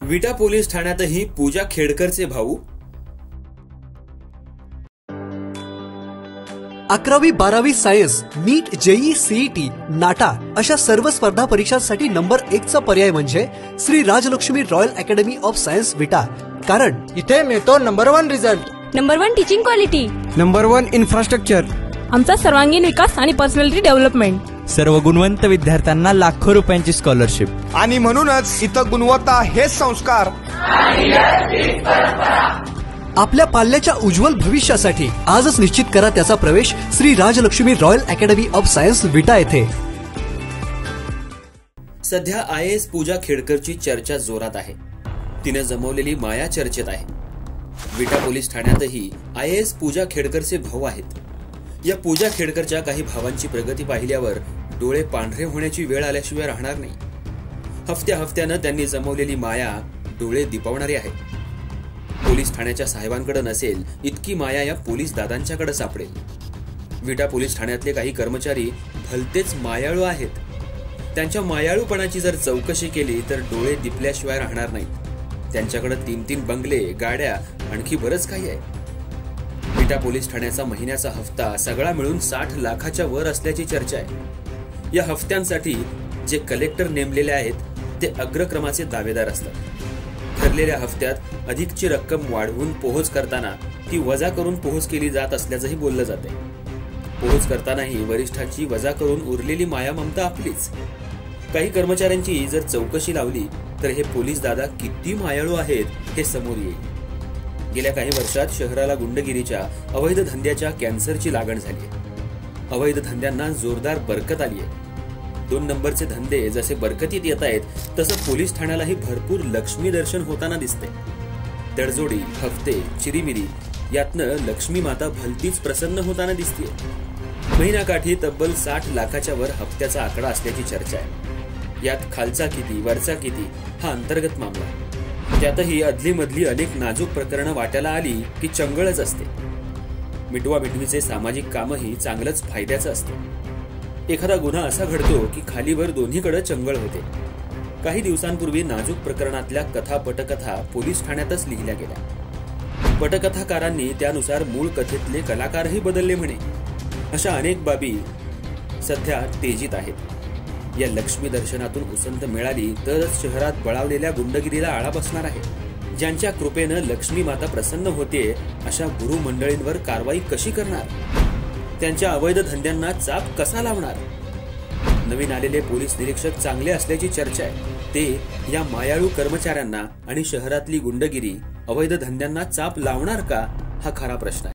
विटा पोलीस ठाण्यातही पूजा खेडकरचे भाऊ. 11वी 12वी science, NEET, JEE, CET, NATA अशा सर्व स्पर्धा परीक्षांसाठी नंबर 1 चा पर्याय म्हणजे Shri Rajalakshmi royal academy of science Vita. कारण इथे मिळतो number 1 result, number 1 teaching quality, number 1 infrastructure, आमचा सर्वांगीण विकास आणि पर्सनॅलिटी डेव्हलपमेंट, सर्व गुणवंत विद्यार्थ्यांना लाखो रुपयांची स्कॉलरशिप आणि म्हणूनच इथं गुणवत्ता हे संस्कार. आपल्या पाल्याच्या उज्ज्वल भविष्यासाठी आजच निश्चित करा त्याचा प्रवेश Shri Rajalakshmi royal academy of science Vita येथे. सध्या IAS पूजा खेडकरची चर्चा जोरात आहे. तिने जमवलेली माया चर्चेत आहे. विटा पोलीस ठाण्यातही IAS पूजा खेडकरचे भाऊ आहेत. या पूजा खेडकरच्या काही भावांची प्रगती पाहिल्यावर डोळे पांढरे होण्याची वेळ आल्याशिवाय राहणार नाही. हफ्त्यानं त्यांनी जमवलेली माया डोळे दिपवणारी आहे. पोलीस ठाण्याच्या साहेबांकडे नसेल इतकी माया या पोलीस दादांच्याकडे सापडेल. विटा पोलीस ठाण्यातले काही कर्मचारी भलतेच मायाळू आहेत. त्यांच्या मायाळूपणाची जर चौकशी केली तर डोळे दिपल्याशिवाय राहणार नाही. त्यांच्याकडे 3-3 बंगले, गाड्या, आणखी बरंच काही आहे. विटा पोलीस ठाण्याचा महिन्याचा हफ्ता सगळा मिळून 60 लाखाच्या वर असल्याची चर्चा आहे. या हफ्त्यांसाठी जे कलेक्टर नेमलेले आहेत ते अग्रक्रमाचे दावेदार असतात. ठरलेल्या हफ्त्यात अधिकची रक्कम वाढवून पोहोच करताना ती वजा करून पोहोच केली जात असल्याचंही बोललं जाते. पोहोच करतानाही वरिष्ठांची वजा करून उरलेली माया ममता आपलीच. काही कर्मचाऱ्यांची जर चौकशी लावली तर हे पोलीस दादा किती मायाळू आहेत हे समोर येईल. गेल्या काही वर्षात शहराला गुंडगिरीच्या, अवैध धंद्याच्या कॅन्सरची लागण झाली. अवैध धंद्यांना जोरदार बरकत आली आहे. 2 नंबरचे धंदे जसे बरकतीत येत आहेत तसं पोलीस ठाण्यालाही भरपूर लक्ष्मी दर्शन होताना दिसते. तडजोडी, हफ्ते, चिरीमिरी यातनं लक्ष्मी माता भलतीच प्रसन्न होताना दिसते. महिन्याकाठी तब्बल 60 लाखाच्या वर हप्त्याचा आकडा असल्याची चर्चा आहे. यात खालचा किती, वरचा किती हा अंतर्गत मामला. त्यातही अदलीमधली अनेक नाजूक प्रकरणं वाट्याला आली की चंगळच असते. मिटवामिटवीचे सामाजिक कामही चांगलंच फायद्याचं असतं. एखादा गुन्हा असा घडतो की खालीवर दोन्हीकडे चंगळ होते. काही दिवसांपूर्वी नाजूक प्रकरणातल्या कथा पटकथा पोलीस ठाण्यातच लिहिल्या गेल्या. पटकथाकारांनी त्यानुसार मूळ कथेतले कलाकारही बदलले म्हणे. अशा अनेक बाबी सध्या तेजीत आहेत. या लक्ष्मी दर्शनातून उसंत मिळाली तरच शहरात बळावलेल्या गुंडगिरीला आळा बसणार आहे. ज्यांच्या कृपेनं लक्ष्मी माता प्रसन्न होते अशा गुरु मंडळींवर कारवाई कशी करणार? त्यांच्या अवैध धंद्यांना चाप कसा लावणार? नवीन आलेले पोलीस निरीक्षक चांगले असल्याची चर्चा आहे. ते या मायाळू कर्मचाऱ्यांना आणि शहरातली गुंडगिरी, अवैध धंद्यांना चाप लावणार का हा खरा प्रश्न आहे.